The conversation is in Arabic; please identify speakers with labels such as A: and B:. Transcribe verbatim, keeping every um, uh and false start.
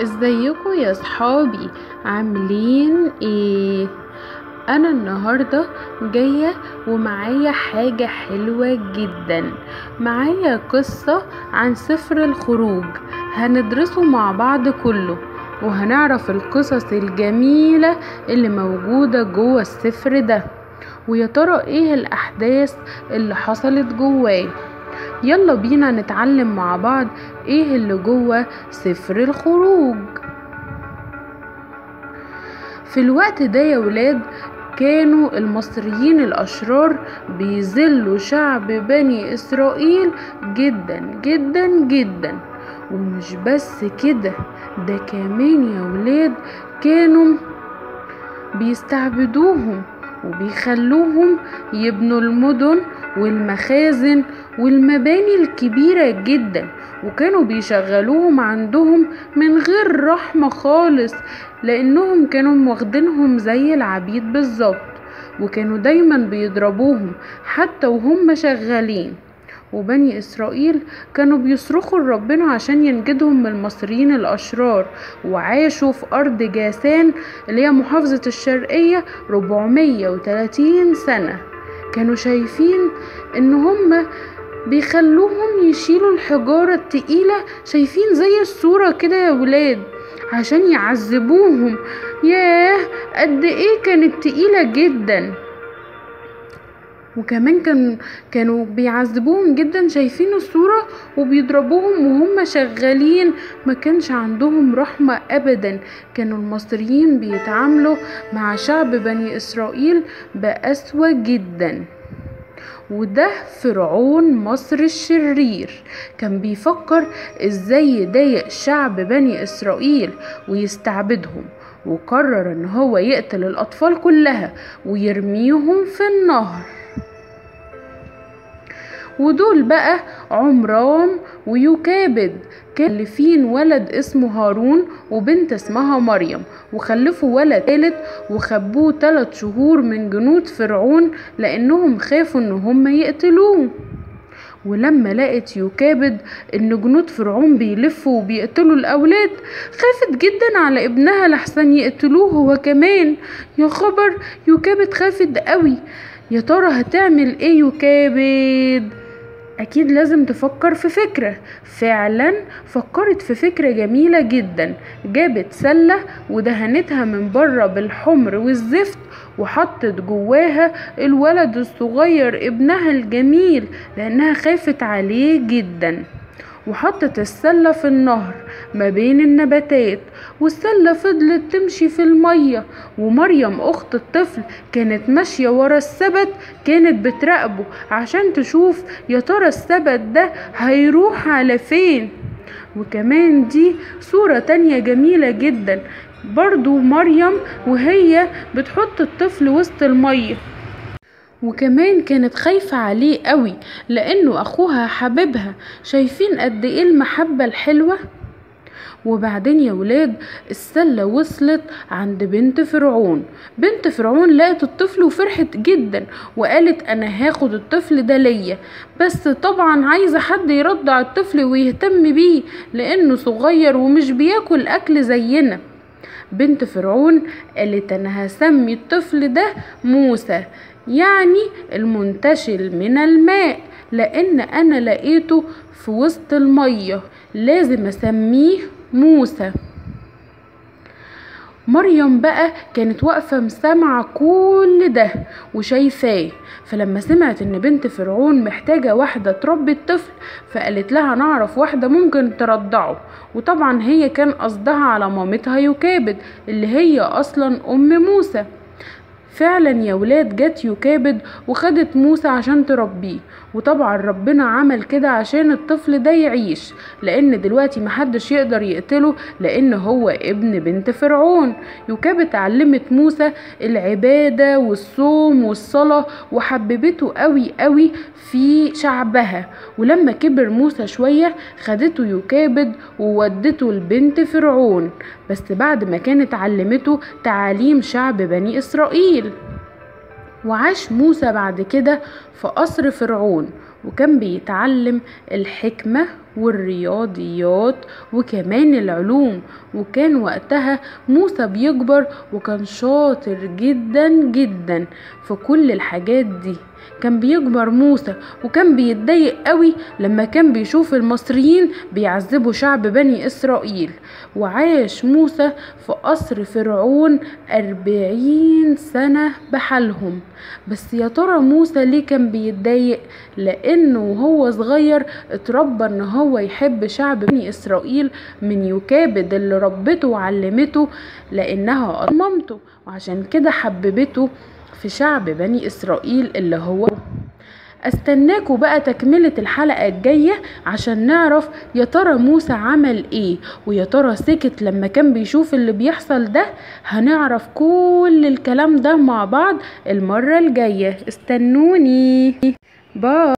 A: ازيكم يا صحابي؟ عاملين ايه؟ انا النهاردة جاية ومعايا حاجة حلوة جدا. معايا قصة عن سفر الخروج، هندرسه مع بعض كله وهنعرف القصص الجميلة اللي موجودة جوه السفر ده، ويا ترى ايه الاحداث اللي حصلت جواه. يلا بينا نتعلم مع بعض ايه اللي جوه سفر الخروج. في الوقت ده يا ولاد كانوا المصريين الأشرار بيذلوا شعب بني إسرائيل جدا جدا جدا. ومش بس كده، ده كمان يا ولاد كانوا بيستعبدوهم وبيخلوهم يبنوا المدن والمخازن والمباني الكبيرة جدا، وكانوا بيشغلوهم عندهم من غير رحمة خالص، لانهم كانوا واخدينهم زي العبيد بالظبط، وكانوا دايما بيضربوهم حتى وهم شغالين. وبني إسرائيل كانوا بيصرخوا لربنا عشان ينجدهم من المصريين الأشرار، وعاشوا في أرض جاسان اللي هي محافظة الشرقية أربعمية وتلاتين سنة. كانوا شايفين إن هم بيخلوهم يشيلوا الحجارة التقيلة، شايفين زي الصورة كده يا ولاد، عشان يعذبوهم. ياه قد ايه كانت تقيلة جدا. وكمان كان كانوا بيعذبوهم جدا، شايفين الصورة، وبيضربوهم وهم شغالين. ما كانش عندهم رحمة ابدا. كانوا المصريين بيتعاملوا مع شعب بني اسرائيل بقسوة جدا. وده فرعون مصر الشرير كان بيفكر ازاي يضايق شعب بني اسرائيل ويستعبدهم، وقرر ان هو يقتل الاطفال كلها ويرميهم في النهر. ودول بقى عمران ويوكابد، كان مخلفين ولد اسمه هارون وبنت اسمها مريم، وخلفوا ولد ثالث وخبوه ثلاث شهور من جنود فرعون لانهم خافوا ان هم يقتلوه. ولما لقت يوكابد ان جنود فرعون بيلفوا وبيقتلوا الاولاد، خافت جدا على ابنها لحسن يقتلوه هو كمان. يا خبر، يوكابد خافت قوي. يا ترى هتعمل ايه يوكابد؟ اكيد لازم تفكر في فكرة. فعلا فكرت في فكرة جميلة جدا. جابت سلة ودهنتها من بره بالحمر والزفت، وحطت جواها الولد الصغير ابنها الجميل لانها خافت عليه جدا. وحطت السلة في النهر ما بين النباتات، والسلة فضلت تمشي في المية. ومريم اخت الطفل كانت ماشية ورا السبت، كانت بتراقبه عشان تشوف يا ترى السبت ده هيروح على فين. وكمان دي صورة تانية جميلة جدا، برضو مريم وهي بتحط الطفل وسط المية، وكمان كانت خايفة عليه قوي لانه اخوها حبيبها. شايفين قد ايه المحبة الحلوة؟ وبعدين يا ولاد السلة وصلت عند بنت فرعون. بنت فرعون لقت الطفل وفرحت جدا، وقالت انا هاخد الطفل ده ليا، بس طبعا عايزة حد يرضع الطفل ويهتم بيه لانه صغير ومش بياكل اكل زينا. بنت فرعون قالت انا هسمي الطفل ده موسى، يعني المنتشل من الماء، لان انا لقيته في وسط المية، لازم اسميه موسى. مريم بقى كانت واقفة مسامعة كل ده وشايفاه، فلما سمعت ان بنت فرعون محتاجة واحدة تربي الطفل، فقالت لها نعرف واحدة ممكن ترضعه. وطبعا هي كان قصدها على مامتها يوكابد اللي هي اصلا ام موسى. فعلا يا ولاد جت يوكابد وخدت موسى عشان تربيه، وطبعا ربنا عمل كده عشان الطفل ده يعيش، لان دلوقتي محدش يقدر يقتله لان هو ابن بنت فرعون. يوكابد علمت موسى العبادة والصوم والصلاة، وحببته قوي قوي في شعبها. ولما كبر موسى شوية خدته يوكابد وودته لبنت فرعون، بس بعد ما كانت علمته تعاليم شعب بني إسرائيل. وعاش موسى بعد كده في قصر فرعون، وكان بيتعلم الحكمة والرياضيات وكمان العلوم. وكان وقتها موسى بيكبر وكان شاطر جدا جدا في كل الحاجات دي. كان بيكبر موسى وكان بيتضايق قوي لما كان بيشوف المصريين بيعذبوا شعب بني إسرائيل. وعاش موسى في قصر فرعون أربعين سنة بحالهم. بس يا ترى موسى ليه كان بيتضايق؟ لأنه وهو صغير اتربى ان هو يحب شعب بني إسرائيل من يوكابد اللي ربته وعلمته لأنها مامته، وعشان كده حببته في شعب بني إسرائيل اللي هو. استناكوا بقى تكملة الحلقة الجاية عشان نعرف يا ترى موسى عمل ايه، ويا ترى سكت لما كان بيشوف اللي بيحصل ده. هنعرف كل الكلام ده مع بعض المرة الجاية. استنوني. باي.